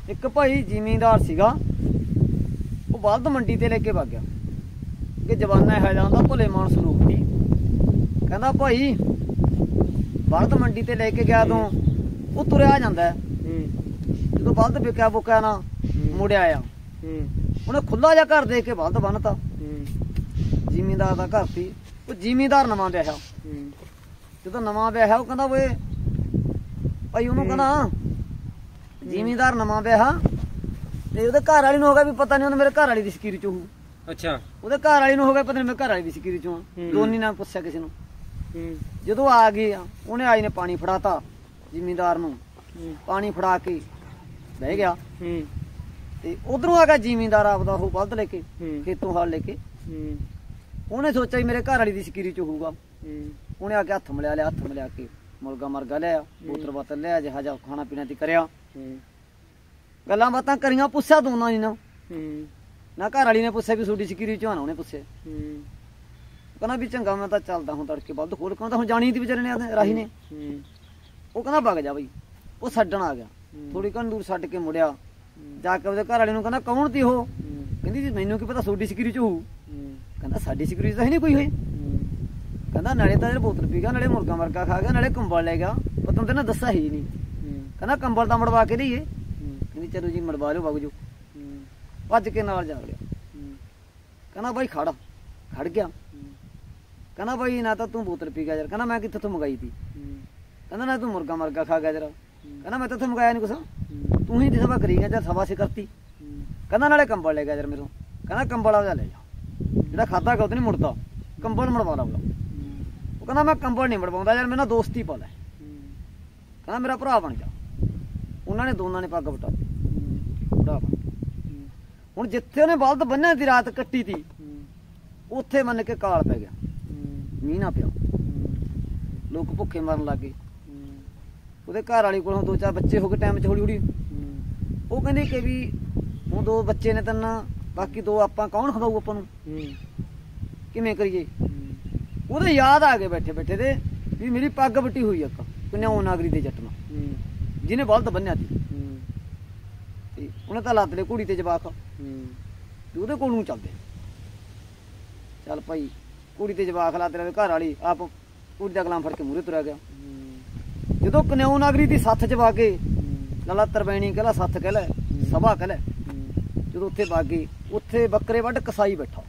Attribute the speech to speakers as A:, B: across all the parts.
A: एक भाई जिमींदार सीगा, वो बल्द मंडी ते लेके वग गया कि जवाना है जाता भुले मानस रूप थी। कहता भाई बल्द मंडी ते लेके गया तो वो तुरया जांदा है, जो बल्द बिकया बुकया ना मुड़िया आया, उन्हें खुला जा घर दे के बल्द बन्नता। जिमींदार का घर सी, वो जिमींदार नवा ब्याह, जो नवा ब्याह वो कहता वे भाई उन्होंने कहना जिमींदार नवा ब्याह ते उहदे घर वाली नूं हो गया भी पता नहीं उन्हें मेरे घर वाली दी सकीरी चो। अच्छा, उहदे घर वाली नूं हो गया पता नहीं मेरे घर वाली दी सकीरी चो। दोनी ने पुछया किसी नूं, जदों आ गई उन्हें आई ने पानी फड़ाता जिमींदार नूं, पानी फड़ा के बह गया ते उधरों आ गया जिमींदार आपदा वो बल्द लेके खेतों हाल लेके। उन्हें सोचा ही मेरे घर वाली दी सकीरी चो होगा, उन्हें आके हथ मिला लिया, हथ मिला के मुर्गा मरगा लिया, बोतल बातल लिया, जिहा जा खाना पीना ती करिया, गल्लां बातां करियां, पुछया दोनों ने ना घर वाली ने पुछया भी सोडी सकीरी चो आना, उन्हें पुछया कहना भी चंगा मैं तो चलदा हूं तड़के बल्द खोल, कहता हूं जानी थी बेचारे ने राही ने। वो कहना वग जा बई, वो छड्डण आ गया, थोड़ी घन दूर छड्ड के मुड़िया, जाके ਉਹਦੇ घर वाले ਨੂੰ कहना कौन ती हो, कहंदी जी मैनू की पता सोडी सकीरी चो होऊ, कहंदा साडी सकीरी तो है नहीं कोई होई, कहंदा नाले तो बोतल पी गया, नाले मुर्गा मरगा खा गया, नाले कंबल ले गया, पता तेने दसा ही नहीं, कहना कंबल तो मड़वा के दईए, कहंदी चलो जी मड़वा लो, वग जो भज के नाल जा गया। कहना भाई खड़ गया, कहना भाई ना तो तू बोतल पी गया यार, कहना मैं कित्थों मंगाई थी, कहना ना तू मुर्गा मरगा खा गया जरा, कहना मैं तो मंगाया नहीं कुछ, तू ही सभा करी गया जर सभा से करती, कहना नाले कंबल ले गया यार मेरे, कहना कंबल आ ले जा, जो खादा गया नहीं मुड़ता, कंबल मड़वा ला। वो कहना मैं कंबल नहीं मड़वाउंदा यार, मेरा दोस्ती पल है, कहना मेरा भरा बन जा। उन्होंने दोनों ने पग बटा भरा बन, हुण जिथे उन्हें बल्द बन्ने दी रात कट्टी थी उत्थे मन के काल पै गया, मीह ना पिया, लोग भुखे मरन लग गए। ਉਹਦੇ घर वाली को दो चार बच्चे हो गए टाइम च हौली हौली, वो कहंदी कि भी हुण दो बच्चे ने तिन, बाकी दो आपां कौन खवाऊ आपां नूं, किवें करिए। ਉਹਦੇ याद आ गए बैठे बैठे दे भी मेरी पग बटी हुई एक कन्याऊ नागरी दे जट नाल, जिन्हें बल्द बन्निया थी, उन्हें तो लत ले घोड़ी ते जवाक, ਉਹਦੇ ਕੋਲ ਨੂੰ चलदे, चल भाई घोड़ी ते जवाक ला तेरे घर वाली आप घोड़ी दा गलाम फड़ के मूहरे तुरया गया। जो कन्याऊ नागरी की सत्थ च वागे, लाला तरवैणी कह ला, सत्थ कह लै, सभा कह लै, जो उत्थे वागे उत्थे बकरे वड्ड कसाई बैठा,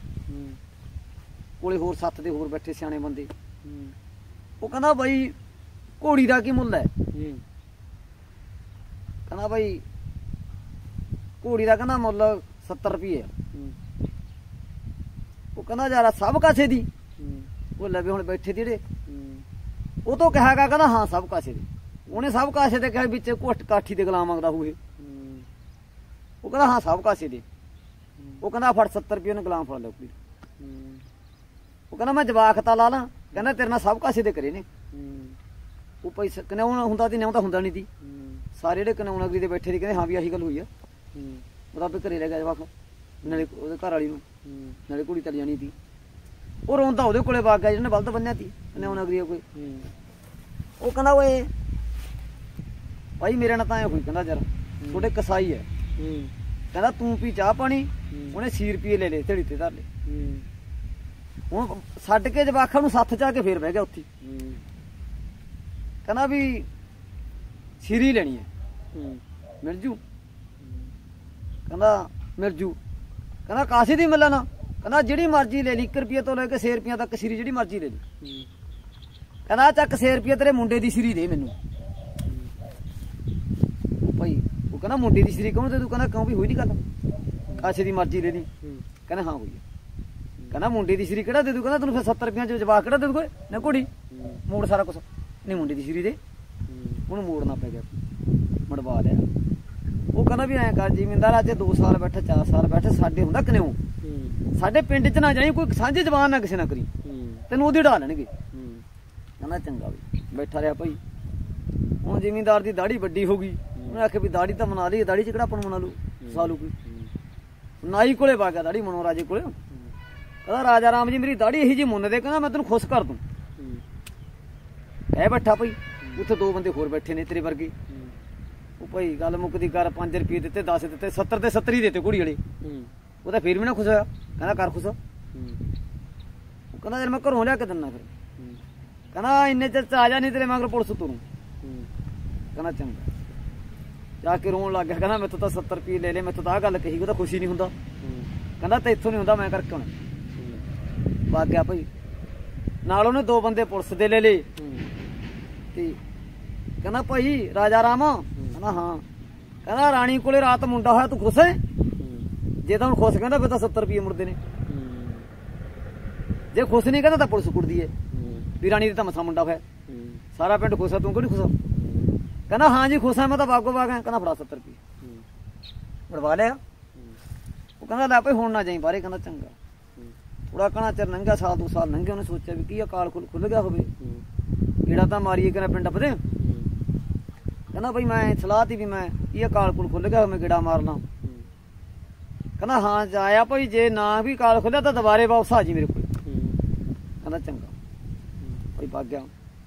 A: कोले होर सत्थ दे होर बैठे सियाणे बंदे। वो कहंदा बई घोड़ी का की मुल है, कहंदा बई घोड़ी का कहंदा मुल 70 रुपये। वो कहंदा यार सब कासे दी, वो लवे हुण बैठे जेड़े वो तो कहेगा, कहना हाँ सब कासे दे, उन्हें सब कासे दे कहा बिच घुट काठी दे गुलाम मंगदा हुए, वो कहना हाँ सब कासे दे। वो कहना फड़ 70 रुपये ने गुलाम फड़ लो, वो कहना मैं जवाक ता ला ला, कहना तेरे नाल सब कासे दे करे ने। वो पैसा कन्याऊ हुंदा ती, न्याऊ तां हुंदा नहीं ती, सारे जेहड़े कन्याऊ नगरी दे बैठे थे कहंदे हाँ भी आही गल हुई है, वो आपे घरे ले गया जवाक, नाले ਉਹਦੇ घर वाली नूं नाले घोड़ी तली जानी थी। वो रोंदा ਉਹਦੇ ਕੋਲੇ ਵਗ ਗਿਆ ਜਿਹਨੇ ਬਲਦ ਬੰਨਿਆ ਤੀ कन्याऊ नगरी कोई। वो कहंदा ओए भाई मेरे नाल तां होई, कहंदा जरा थोड़े कसाई है, कहंदा तू पी चाह पानी, उन्हें 100 रुपये ले ले ढेड़ी ते धर ले। हुण छड्ड के जवाखां नूं सत्थ चा के फेर बह गया उत्थे, कहंदा भी सीरी लेनी है, मिल जू, कहंदा मिल जू, कहंदा कासी दी मिलना, कहंदा जिहड़ी मर्जी ले ली, 1 रुपये तो लेके 6 रुपये तक सीरी जिहड़ी मर्जी ले ली, कहंदा चक 6 रुपये तेरे मुंडे दी सीरी दे मैनू। भाई वो कहना मुंडे दी सीरी कौन दे तू, कहना क्यों भी हुई नहीं गल, कासे दी मर्जी ले ली, कहना हाँ हुई है, कहना मुंडे दी सीरी केड़ा दे दू, कहना तेन फिर 70 रुपये जवाक केड़ा दे दू, ना घोड़ी मोड़ सारा कुछ, नहीं मुंडे दी सीरी दे, उन्होंने मोड़ना पै गया, मड़वा लिया। वो कहना भी ऐ कर जिमींदार अज 2 साल बैठे 4 साल बैठे, साडे हुंदा कन्याऊ, साडे पिंड च ना जाई, कोई सांझे जवान ना किसी ना करी, तेन ओदी ढा लैणगे। कहना चंगा भी बैठा रहा भाई। हुण जिमींदार की दाढ़ी वड्डी हो गई, उन्हें आखे भी दाढ़ी तो मना ली, दाढ़ी च किहड़ा अपन मना लू सालू कोई। नाई कोले पा गया दाढ़ी मनो राजे कोले, कहता राजा राम जी मेरी दाढ़ी यही जी मुन दे, कहना मैं तेन खुश कर दूं। है बैठा भाई, उत्थे 2 बंदे होर बैठे ने तेरे वर्गे, ਉਹ ਭਾਈ ਗੱਲ ਮੁੱਕਦੀ ਕਰ 5 ਰੁਪਏ ਦਿੱਤੇ 10 ਦਿੱਤੇ 70 ਤੇ 70 ਹੀ ਦਿੱਤੇ ਕੁੜੀ ਵਾਲੇ ਉਹ ਤਾਂ ਫਿਰ ਵੀ ਨਾ ਖੁਸ਼ ਹੋਇਆ ਕਹਿੰਦਾ ਕਰ ਖੁਸ਼ ਉਹ ਕਹਿੰਦਾ ਯਾਰ ਮੈਂ ਘਰੋਂ ਲਿਆ ਕੇ ਦਿੰਦਾ ਫਿਰ ਕਹਿੰਦਾ ਇੰਨੇ ਚਿਰ ਚ ਆ ਜਾ ਨਹੀਂ ਤੇਰੇ ਮਗਰ ਪੁਲਿਸ ਤੁਰੂ ਕਹਿੰਦਾ ਚੰਗਾ ਜਾ ਕੇ ਰੋਣ ਲੱਗ ਗਿਆ ਕਹਿੰਦਾ ਮੈਥੋਂ ਤਾਂ 70 ਰੁਪਏ ਲੈ ਲਏ ਮੈਥੋਂ ਤਾਂ ਆਹ ਗੱਲ ਕਹੀ ਉਹ ਤਾਂ ਖੁਸ਼ੀ ਨਹੀਂ ਹੁੰਦਾ ਕਹਿੰਦਾ ਤੇ ਇੱਥੋਂ ਨਹੀਂ ਹੁੰਦਾ ਮੈਂ ਕਰਕੇ ਹੁਣ ਵਗ ਗਿਆ ਭਾਈ ਨਾਲ ਉਹਨੇ 2 ਬੰਦੇ ਪੁਲਿਸ ਦੇ ਲੈ ਲਏ ਤੇ ਕਹਿੰਦਾ ਭਾਈ ਰਾਜਾ ਰਾਮ ਕਹਿੰਦਾ ਹਾਂ ਕਹਿੰਦਾ ਰਾਣੀ ਕੋਲੇ ਰਾਤ ਮੁੰਡਾ ਹੋਇਆ ਤੂੰ ਖੁਸ਼ ਹੈ ਜੇ ਤਾਂ ਹੁਣ ਖੁਸ਼ ਕਹਿੰਦਾ ਫਿਰ ਤਾਂ 70 ਰੁਪਏ ਮੁੜਦੇ ਨੇ ਜੇ ਖੁਸ਼ ਨਹੀਂ ਕਹਿੰਦਾ ਤਾਂ ਪੁਲਿਸ ਕੁੱਟਦੀ ਹੈ ਵੀ ਰਾਣੀ ਦੇ ਤਾਂ ਮਸਾ ਮੁੰਡਾ ਹੋਇਆ ਸਾਰਾ ਪਿੰਡ ਖੁਸ਼ ਆ ਤੂੰ ਕਿਹੜੀ ਖੁਸ਼ ਕਹਿੰਦਾ ਹਾਂ ਜੀ ਖੁਸ਼ ਆ ਮੈਂ ਤਾਂ ਬਾਗੋ ਬਾਗ ਆ ਕਹਿੰਦਾ ਫੜਾ 70 ਰੁਪਏ ਬੜਵਾ ਲਿਆ ਉਹ ਕਹਿੰਦਾ ਲੈ ਭਾਈ ਹੁਣ ਨਾ ਜਾਈ ਬਾਹਰੇ ਕਹਿੰਦਾ ਚੰਗਾ ਥੋੜਾ ਕਣਾ ਚਿਰ ਲੰਘਿਆ ਸਾਲ 2 ਸਾਲ ਲੰਘੇ ਉਹਨੇ ਸੋਚਿਆ ਵੀ ਕੀ ਆ ਕਾਲ ਖੁੱਲ ਗਿਆ ਹੋਵੇ ਕਿਹੜਾ ਤਾਂ ਮਾਰੀਏ ਕਹਿੰਦਾ ਪਿੰਡ ਆਪਦੇ ਕਹਿੰਦਾ ਭਾਈ ਮੈਂ ਸਲਾਹ ਤੀ ਵੀ ਮੈਂ ਕੀ ਕਾਲ ਕੁਲ ਖੁੱਲ ਗਿਆ ਮੈਂ ਗੇੜਾ ਮਾਰਨਾ ਕਹਿੰਦਾ ਹਾਂ ਜਾਇਆ ਭਾਈ ਜੇ ਨਾ ਵੀ ਕਾਲ ਖੁੱਲਿਆ ਤਾਂ ਦੁਬਾਰੇ ਵਾਪਸ ਆ ਜੀ ਮੇਰੇ ਕੋਲ ਕਹਿੰਦਾ ਚੰਗਾ ਭਾਈ ਭੱਗ ਗਿਆ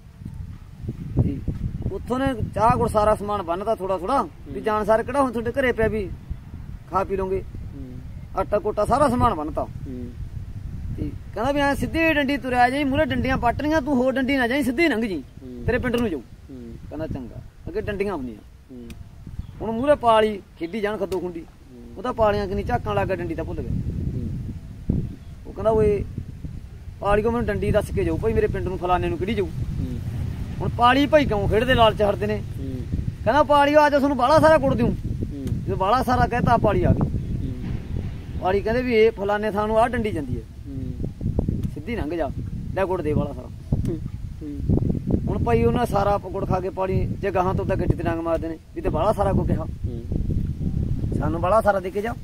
A: ਉੱਥੋਂ ਨੇ ਚਾਹ ਗੁੜ ਸਾਰਾ ਸਮਾਨ ਬੰਨਦਾ ਥੋੜਾ ਥੋੜਾ ਵੀ ਜਾਣ ਸਾਰ ਕਿਹੜਾ ਹੁਣ ਤੁਹਾਡੇ ਘਰੇ ਪਿਆ ਵੀ ਖਾ ਪੀ ਲਓਗੇ ਆਟਾ ਕੋਟਾ ਸਾਰਾ ਸਮਾਨ ਬੰਨਤਾ ਤੇ ਕਹਿੰਦਾ ਵੀ ਐ ਸਿੱਧੀ ਡੰਡੀ ਤੁਰਿਆ ਜਾਈ ਮੂਹਰੇ ਡੰਡੀਆਂ ਪੱਟਣੀਆਂ ਤੂੰ ਹੋਰ ਡੰਡੀ ਨਾ ਜਾਈ ਸਿੱਧੀ ਲੰਘ ਜੀ ਤੇਰੇ ਪਿੰਡ ਨੂੰ ਜਾਊ ਕਹਿੰਦਾ ਚੰਗਾ ਅੱਗੇ ਡੰਡੀਆਂ ਹੁੰਦੀਆਂ ਹੁਣ ਮੂਹਰੇ ਪਾਲੀ ਖੇਡੀ ਜਾਣ ਖੱਦੋ ਖੁੰਡੀ ਉਹ ਤਾਂ ਪਾਲੀਆਂ ਕਿੰਨੀ ਝਾਕਾਂ ਲੱਗ ਗਿਆ ਡੰਡੀ ਤਾਂ ਭੁੱਲ ਗਿਆ ਉਹ ਕਹਿੰਦਾ ਓਏ ਪਾਲੀ ਕੋ ਮੈਨੂੰ ਡੰਡੀ ਦੱਸ ਕੇ ਜਾਊ ਭਾਈ ਮੇਰੇ ਪਿੰਡ ਨੂੰ ਫਲਾਣੇ ਨੂੰ ਕਿਹੜੀ ਜਾਊ ਹੁਣ ਪਾਲੀ ਭਾਈ ਕਿਉਂ ਖੇਡਦੇ ਲਾਲਚ ਹਟਦੇ ਨੇ ਕਹਿੰਦਾ ਪਾਲੀ ਆ ਜਾ ਤੁਹਾਨੂੰ ਬਾਹਲਾ ਸਾਰਾ ਕੁੱਟ ਦਿਉ ਜਦੋਂ ਬਾਹਲਾ ਸਾਰਾ ਕਹਿਤਾ ਪਾਲੀ ਆ ਗਈ ਪਾਲੀ ਕਹਿੰਦੇ ਵੀ ਇਹ ਫਲਾਣੇ ਥਾਂ ਨੂੰ ਆਹ ਡੰਡੀ ਜਾਂਦੀ ਹੈ ਸਿੱਧੀ ਲੰਘ ਜਾ ਲੈ ਗੁੜ ਦੇ ਵਾਲਾ ਸਾਰਾ ਹੁਣ ਭਾਈ ਉਹਨਾਂ ਸਾਰਾ ਗੁੜ ਖਾ ਕੇ ਪਾਣੀ ਜੇ ਗਾਹਾਂ ਤੋਂ ਤਾਂ ਗੱਡੀ ਤੇ ਡੰਗ ਮਾਰਦੇ ਨੇ ਵੀ ਤੇ ਬਾਹਲਾ ਸਾਰਾ ਕੋ ਕਿਹਾ ਸਾਨੂੰ ਬਾਹਲਾ ਸਾਰਾ ਦੇ ਕੇ ਜਾ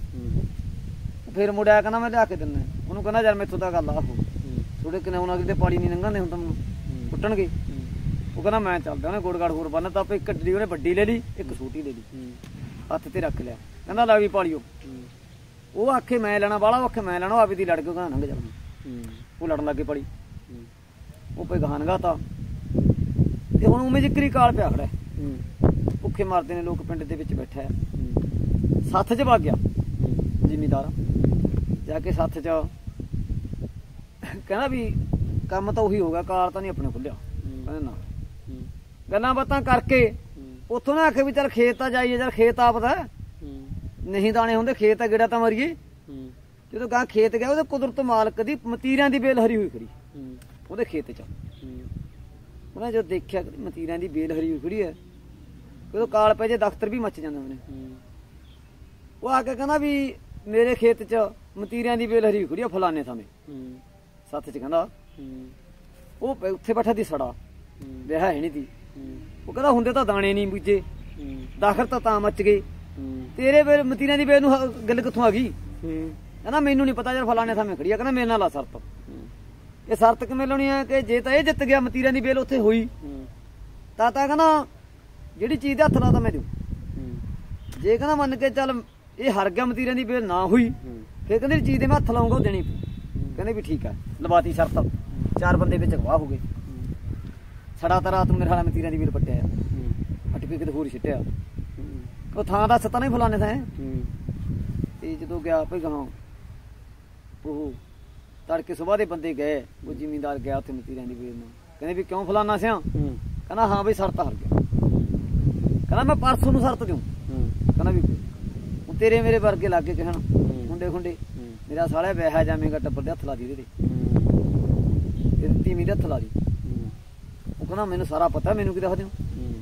A: ਫਿਰ ਮੁੜਿਆ ਕਹਿੰਦਾ ਮੈਂ ਲਿਆ ਕੇ ਦਿੰਦਾ ਉਹਨੂੰ ਕਹਿੰਦਾ ਯਾਰ ਮੈਥੋਂ ਤਾਂ ਗੱਲ ਆਹੋ ਥੋੜੇ ਕਿਨਾਉਣਾ ਕਿਤੇ ਪਾਣੀ ਨਹੀਂ ਲੰਘਾਂਦੇ ਹੁਣ ਤਾਂ ਮੈਨੂੰ ਕੁੱਟਣਗੇ ਉਹ ਕਹਿੰਦਾ ਮੈਂ ਚੱਲਦਾ ਉਹਨੇ ਗੁੜ ਗੜ ਹੋਰ ਬੰਨ ਤਾਂ ਇੱਕ ਗੱਡੀ ਉਹਨੇ ਵੱਡੀ ਲੈ ਲਈ ਇੱਕ ਛੋਟੀ ਲੈ ਲਈ ਹੱਥ ਤੇ ਰੱਖ ਲਿਆ ਕਹਿੰਦਾ ਲੈ ਵੀ ਪਾਲੀਓ ਉਹ ਆਖੇ ਮੈਂ ਲੈਣਾ ਬਾਹਲਾ ਉਹ ਆਖੇ ਮੈਂ ਲੈਣਾ ਆਪੇ ਦੀ ਲੜ ਕੇ ਕਹਿੰਦਾ ਲੰਘ ਜਾਣਾ ਉਹ ਲੜਨ ਲੱਗੇ ਪੜੀ ਉਹ ਕੋਈ ਗਾਨ ਗਾਤਾ ਤੇ ਹੁਣ ਉਵੇਂ ਜ਼ਿਕਰੀ ਕਾਲ ਪਿਆ ਖੜਾ ਭੁੱਖੇ ਮਰਦੇ ਨੇ ਲੋਕ ਪਿੰਡ ਦੇ ਵਿੱਚ ਬੈਠਾ ਸੱਥ 'ਚ ਵਗ ਗਿਆ ਜ਼ਿਮੀਦਾਰ ਜਾ ਕੇ ਸੱਥ 'ਚ ਕਹਿੰਦਾ ਵੀ ਕੰਮ ਤਾਂ ਉਹੀ ਹੋ ਗਿਆ ਕਾਲ ਤਾਂ ਨਹੀਂ ਆਪਣੇ ਖੁੱਲਿਆ ਕਹਿੰਦਾ ਨਾ ਗੱਲਾਂ ਬਾਤਾਂ ਕਰਕੇ ਉੱਥੋਂ ਨਾ ਆਖੇ ਵੀ ਚੱਲ ਖੇਤ ਤਾਂ ਜਾਈਏ ਚੱਲ ਖੇਤ ਆਪਦਾ ਨਹੀਂ ਦਾਣੇ ਹੁੰਦੇ ਖੇਤ ਤਾਂ ਗੇੜਾ ਤਾਂ ਮਰੀਏ ਜਦੋਂ ਗਾਂ ਖੇਤ ਗਿਆ ਉਹਦੇ ਕੁਦਰਤ ਮਾਲਕ ਦੀ ਮਤੀਰਿਆਂ ਦੀ ਬੇਲ ਹਰੀ ਹੋਈ ਖੜੀ ਉਹਦੇ ਖੇਤ 'ਚ ਉਹਨੇ ਜਦੋਂ ਦੇਖਿਆ ਮਤੀਰਿਆਂ ਦੀ ਬੇਲ ਹਰੀ ਹੋਈ ਖੜੀ ਹੈ ਜਦੋਂ ਕਾਲ ਪੈ ਜੇ ਦਫ਼ਤਰ ਵੀ ਮੱਚ ਜਾਂਦਾ ਉਹਨੇ ਉਹ ਆ ਕੇ ਕਹਿੰਦਾ ਵੀ ਮੇਰੇ ਖੇਤ 'ਚ ਮਤੀਰਿਆਂ ਦੀ ਬੇਲ ਹਰੀ ਹੋਈ ਖੜੀ ਆ ਫਲਾਣੇ ਥਾਵੇਂ ਸੱਥ 'ਚ ਕਹਿੰਦਾ ਉਹ ਉੱਥੇ ਬੈਠਾ ਦੀ ਸੜਾ ਵਿਆਹ ਹੈ ਨਹੀਂ ਤੀ ਉਹ ਕਹਿੰਦਾ ਹੁੰਦੇ ਤਾਂ ਦਾਣੇ ਨਹੀਂ ਬੀਜੇ ਦਾਖਰ ਤਾਂ ਮੱਚ ਗਏ ਤੇਰੇ ਬੇਲ ਮਤੀਰਿਆਂ ਦੀ ਬੇਲ ਨੂੰ ਗੱਲ ਕਿੱਥੋਂ ਆ ਗਈ ਕਹਿੰਦਾ ਮੈਨੂੰ ਨਹੀਂ ਪਤਾ ਯਾਰ ਫਲਾਣੇ ਥਾਵੇਂ ਖੜੀ ਆ ਕਹਿੰਦਾ ਮੇਰੇ ਨਾਲ ਲਾ ਸ਼ਰਤ ਇਹ ਸ਼ਰਤ ਕਿਵੇਂ ਲਾਉਣੀ ਹੈ ਕਿ ਜੇ ਤਾਂ ਇਹ ਜਿੱਤ ਗਿਆ ਮਤੀਰਿਆਂ ਦੀ ਬੇਲ ਉੱਥੇ ਹੋਈ ਤਾਂ ਕਹਿੰਦਾ ਜਿਹੜੀ ਚੀਜ਼ ਦੇ ਹੱਥ ਲਾ ਤਾਂ ਮੈਂ ਦਿਉ ਜੇ ਕਹਿੰਦਾ ਮੰਨ ਕੇ ਚੱਲ ਇਹ ਹਰ ਗਿਆ ਮਤੀਰਿਆਂ ਦੀ ਬੇਲ ਨਾ ਹੋਈ ਫਿਰ ਕਹਿੰਦੇ ਚੀਜ਼ ਦੇ ਮੈਂ ਹੱਥ ਲਾਉਂਗਾ ਉਹ ਦੇਣੀ ਕਹਿੰਦੇ ਵੀ ਠੀਕ ਹੈ ਲਵਾਤੀ ਸ਼ਰਤ 4 ਬੰਦੇ ਵਿੱਚ ਗਵਾਹ ਹੋ ਗਏ ਸੜਾ ਤਾਂ ਰਾਤ ਨੂੰ ਮੇਰੇ ਹਾਲਾ ਮਤੀਰਿਆਂ ਦੀ ਬੇਲ ਪੱਟਿਆ ਅੱਟ ਕੇ ਕਿਤੇ ਹੋਰ ਛਿੱਟਿਆ ਉਹ ਥਾਂ ਦਾ ਸਤਾ ਨਹੀਂ ਫਲਾਣੇ ਥਾਂ ਤੇ ਜਦੋਂ ਗਿਆ ਭਾਈ ਗਾਂ ਉਹ ਤੜਕੇ ਸੁਬਾਹ ਦੇ ਬੰਦੇ ਗਏ ਉਹ ਜ਼ਿਮੀਂਦਾਰ ਗਿਆ ਉੱਥੇ ਮਤੀਰਿਆਂ ਦੀ ਬੇਲ ਨੂੰ ਕਹਿੰਦੇ ਵੀ ਕਿਉਂ ਫਲਾਨਾ ਸਿਆ ਕਹਿੰਦਾ ਹਾਂ ਬਈ ਸ਼ਰਤ ਹਾਰ ਗਿਆ ਕਹਿੰਦਾ ਮੈਂ ਪਰਸੋਂ ਨੂੰ ਸ਼ਰਤ ਦਿਉ ਕਹਿੰਦਾ ਵੀ ਹੁਣ ਤੇਰੇ ਮੇਰੇ ਵਰਗੇ ਲੱਗ ਕੇ ਕਹਿਣ ਮੁੰਡੇ ਖੁੰਡੇ ਮੇਰਾ ਸਾਲਿਆ ਵਿਆਹ ਜਾਵੇਂਗਾ ਟੱਬਰ ਦੇ ਹੱਥ ਲਾ ਦੀ ਇਹਦੇ ਤੇ ਤੀਵੀਂ ਦੇ ਹੱਥ ਲਾ ਦੀ ਉਹ ਕਹਿੰਦਾ ਮੈਨੂੰ ਸਾਰਾ ਪਤਾ ਮੈਨੂੰ ਕੀ ਦੱਸ ਦਿਓ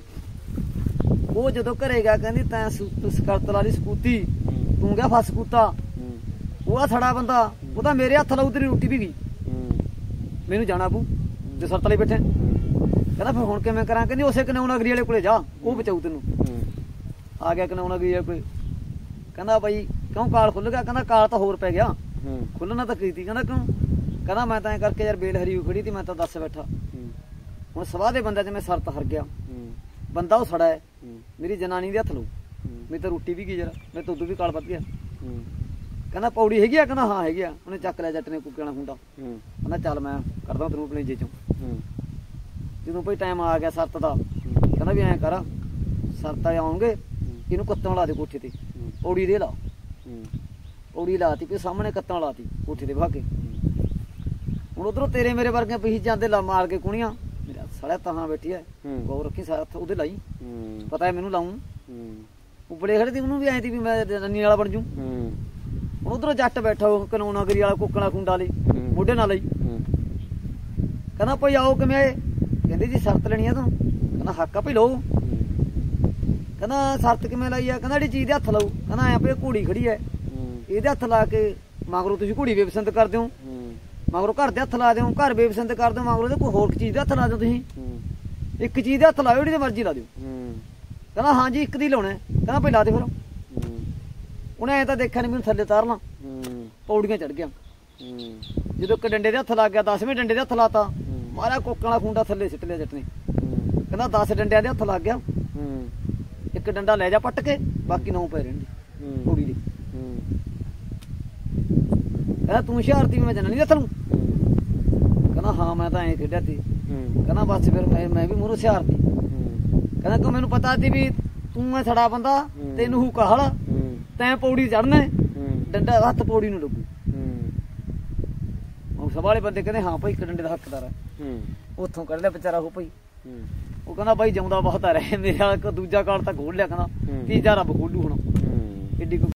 A: ਉਹ ਜਦੋਂ ਘਰੇ ਗਿਆ ਕਹਿੰਦੀ ਤੈਂ ਸਕਰਤ ਲਾ ਲਈ ਸਕੂਤੀ ਤੂੰ ਗਿਆ ਫਸ ਸਕੂਤਾ ਉਹ ਆ ਸੜਾ ਬੰਦਾ ਉਹ ਤਾਂ ਮੇਰੇ ਹੱਥ ਲਾਉ ਤੇਰੀ ਰੋਟੀ ਵੀ ਗਈ ਮੈਨੂੰ ਜਾਣਾ ਪਊ ਜੇ ਸਰਤ ਲਈ ਬੈਠੇ ਕਹਿੰਦਾ ਫਿਰ ਹੁਣ ਕਿਵੇਂ ਕਰਾਂ ਕਹਿੰਦੀ ਉਸੇ ਕਨਾਉਣ ਅਗਰੀ ਵਾਲੇ ਕੋਲੇ ਜਾ ਉਹ ਬਚਾਊ ਤੈਨੂੰ ਆ ਗਿਆ ਕਨਾਉਣ ਅਗਰੀ ਵਾਲੇ ਕੋਈ ਕਹਿੰਦਾ ਬਾਈ ਕਿਉਂ ਕਾਲ ਖੁੱਲ ਗਿਆ ਕਹਿੰਦਾ ਕਾਲ ਤਾਂ ਹੋਰ ਪੈ ਗਿਆ ਖੁੱਲਣਾ ਤਾਂ ਕੀਤੀ ਕਹਿੰਦਾ ਕਿਉਂ ਕਹਿੰਦਾ ਮੈਂ ਤਾਂ ਐਂ ਕਰਕੇ ਯਾਰ ਬੇਲ ਹਰੀ ਖੜੀ ਤੀ ਮੈਂ ਤਾਂ ਦੱਸ ਬੈਠਾ ਹੁਣ ਸਵਾਹ ਦੇ ਬੰਦੇ 'ਚ ਮੈਂ ਸ਼ਰਤ ਹਰ ਗਿਆ ਬੰਦਾ ਉਹ ਸੜਾ ਹੈ ਮੇਰੀ ਜਨਾਨੀ ਦੇ ਹੱਥ ਲਊ ਮੇਰੀ ਤਾਂ ਰੋਟੀ ਵੀ ਗਈ ਯਾਰ ਮੇਰੇ ਤੋਂ ਉਦੋਂ ਵੀ ਕਾਲ ਵੱਧ ਗਿਆ ਕਹਿੰਦਾ ਪੌੜੀ ਹੈਗੀ ਆ ਕਹਿੰਦਾ ਹਾਂ ਹੈਗੀ ਆ ਉਹਨੇ ਚੱਕ ਲਿਆ ਜੱਟ ਨੇ ਕੁੱਕੇ ਵਾਲਾ ਹੁੰਦਾ ਕਹਿੰਦਾ ਚੱਲ ਮੈਂ ਕਰਦਾ ਤੈਨੂੰ ਆਪਣੇ ਜੇ ਚੋਂ ਜਦੋਂ ਭਾਈ ਟਾਈਮ ਆ ਗਿਆ ਸ਼ਰਤ ਦਾ ਕਹਿੰਦਾ ਵੀ ਐਂ ਕਰ ਸ਼ਰਤ ਆਉਣਗੇ ਇਹਨੂੰ ਕੱਤਣ ਲਾ ਦੇ ਕੋਠੇ ਤੇ ਪੌੜੀ ਦੇ ਲਾ ਪੌੜੀ ਲਾਤੀ ਵੀ ਸਾਹਮਣੇ ਕੱਤਣ ਲਾਤੀ ਕੋਠੇ ਤੇ ਭਾਗੇ ਹੁਣ ਉਧਰੋਂ ਤੇਰੇ ਮੇਰੇ ਵਰਗੇ ਪੀ ਜਾਂਦੇ ਲਾ ਮਾਰ ਕੇ ਕੁਣੀਆਂ ਮੇਰਾ ਸਾਲਿਆ ਤਾਂ ਬੈਠੀ ਐ ਗੌਰ ਰੱਖੀ ਸਾਥ ਉਹਦੇ ਲਾਈ ਪਤਾ ਹੈ ਮੈਨੂੰ ਲਾਉਂ ਉਬੜੇ ਖੜੇ ਤੇ ਉਹਨੂੰ ਵੀ ਐਂ ਤੀ ਵੀ ਮੈਂ ਰੰਨੀ ਵਾਲਾ ਬਣ ਜੂ ਹੁਣ ਉਧਰੋਂ ਜੱਟ ਬੈਠਾ ਉਹ ਕਾਨੂੰਨਾ ਗਰੀ ਵਾਲਾ ਕੁੱਕਣਾ ਖੁੰਡਾ ਲਈ ਮੋਢੇ ਨਾਲ ਲਈ ਕਹਿੰਦਾ ਭਾਈ ਆਓ ਕਿਵੇਂ ਆਏ ਕਹਿੰਦੇ ਜੀ ਸ਼ਰਤ ਲੈਣੀ ਆ ਤੂੰ ਕਹਿੰਦਾ ਹੱਕ ਆ ਭਈ ਲਓ ਕਹਿੰਦਾ ਸ਼ਰਤ ਕਿਵੇਂ ਲਾਈ ਆ ਕਹਿੰਦਾ ਜਿਹੜੀ ਚੀਜ਼ ਦੇ ਹੱਥ ਲਾਓ ਕਹਿੰਦਾ ਐ ਆਪੇ ਘੋੜੀ ਖੜੀ ਐ ਇਹਦੇ ਹੱਥ ਲਾ ਕੇ ਮਗਰੋਂ ਤੁਸੀਂ ਘੋੜੀ ਬੇਪਸੰਦ ਕਰਦੇ ਹੋ ਮਗਰੋਂ ਘਰ ਦੇ ਹੱਥ ਲਾ ਦਿਓ ਘਰ ਬੇਪਸੰਦ ਕਰਦੇ ਹੋ ਮਗਰੋਂ ਤੇ ਕੋਈ ਹੋਰ ਚੀਜ਼ ਦੇ ਹੱਥ ਲਾ ਦਿਓ ਤੁਸੀਂ ਇੱਕ ਚੀਜ਼ ਦੇ ਹੱਥ ਲਾਓ ਜਿਹੜੀ ਮਰਜ਼ੀ ਲਾ ਦਿਓ ਕਹਿੰਦਾ ਹਾਂਜੀ ਇੱਕ ਦੀ ਲਾਉਣਾ ਕਹਿੰਦਾ ਭਾਈ ਲਾ ਦੇ ਫਿਰ ਉਹਨੇ ਐ ਤਾਂ ਦੇਖਿਆ ਨੀ ਮੈਨੂੰ ਥੱਲੇ ਤਾਰਨਾ ਪੌੜੀਆਂ ਚੜ ਗਿਆ ਜਦੋਂ ਇੱਕ ਡੰਡੇ ਦੇ ਹੱਥ ਲੱਗ ਗਿਆ 10ਵੇਂ ਡੰਡੇ ਦੇ ਹੱਥ ਲਾਤਾ ਮਾਰਾ ਕੋਕਾਂ ਵਾਲਾ ਖੁੰਡਾ ਥੱਲੇ ਸਿੱਟ ਲਿਆ ਜੱਟ ਨੇ ਕਹਿੰਦਾ 10 ਡੰਡਿਆਂ ਦੇ ਹੱਥ ਲੱਗ ਗਿਆ ਇੱਕ ਡੰਡਾ ਲੈ ਜਾ ਪੱਟ ਕੇ ਬਾਕੀ 9 ਪੈ ਰਹਿਣਗੇ ਪੌੜੀ ਦੇ ਕਹਿੰਦਾ ਤੂੰ ਹੁਸ਼ਿਆਰਤੀ ਮੈਂ ਜਾਣਾ ਨਹੀਂ ਤੈਨੂੰ ਕਹਿੰਦਾ ਹਾਂ ਮੈਂ ਤਾਂ ਐਂ ਖੇਡਿਆ ਤੀ ਕਹਿੰਦਾ ਬਸ ਫਿਰ ਮੈਂ ਵੀ ਮੂਹਰੋਂ ਹੁਸ਼ਿਆਰਤੀ ਕਹਿੰਦਾ ਕਿ ਮੈਨੂੰ ਪਤਾ ਸੀ ਵੀ ਤੂੰ ਐ ਛੜਾ ਬੰਦਾ ਤੈਨੂੰ ਹੂ ਕਾਹਲ ਤੈਂ ਪੌੜੀ ਚੜਨਾ ਡੰਡਾ ਹੱਥ ਪੌੜੀ ਨੂੰ ਲੱਗੂ ਹੁਣ ਸਭ ਵਾਲੇ ਬੰਦੇ ਕਹਿੰਦੇ ਹਾਂ ਭਾਈ ਇੱਕ ਡੰਡੇ ਦਾ ਹੱਕਦਾਰ ਹੈ ਉੱਥੋਂ ਕੱਢ ਲਿਆ ਵਿਚਾਰਾ ਉਹ ਭਾਈ ਉਹ ਕਹਿੰਦਾ ਬਾਈ ਜਿਉਂਦਾ ਬਹੁਤ ਆ ਰਿਹਾ ਮੇਰੇ ਵਾਲਾ ਦੂਜਾ ਕਾਲ ਤਾਂ ਖੋਲ ਲਿਆ ਕਹਿੰਦਾ ਤੀਜਾ ਰੱਬ ਖੋਲੂ ਹੁਣ ਏਡੀ